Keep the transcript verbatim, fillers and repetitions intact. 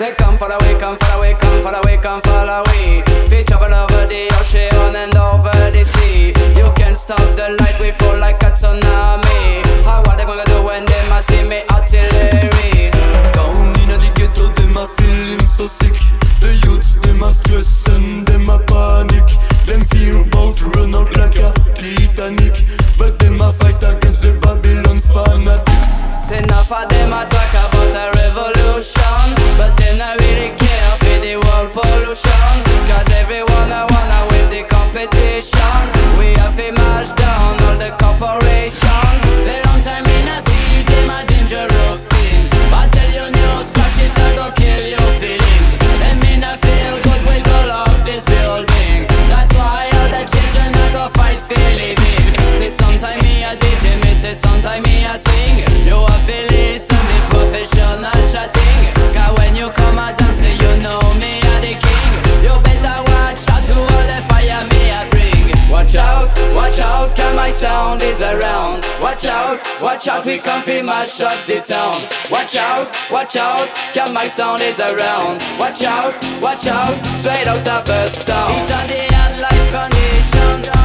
Say come follow away, come follow away, come follow away, come follow away. We travel over the ocean and over the sea. You can't stop the light, we fall like a tsunami. How what they gonna do when they must see me artillery? Down in the ghetto, them a feeling so sick. The youths, them a stress and them a panic. Them fear about run out like a Titanic, but them a fight against the Babylon fanatics. Say enough of them a talk about a revolution, but them not really care for the world pollution. Cause everyone a wanna win the competition. We have to mash down all the corporations. Say long time in a see them a dangerous thing, but tell you news flash it a go kill your feelings. Them in a feel good we go love this building. That's why all the children a go fight for living. Say sometime me a D J, me say sometime me a sing. You have to listen the professional chatting. Cause when you come a dance, you know me a the king. You better watch out to all the fire me a bring. Watch out, watch out, cause my sound is around. Watch out, watch out, we come fi mash up the town. Watch out, watch out, cause my sound is around. Watch out, watch out, straight out of Bust Town. It's on the hard life conditions.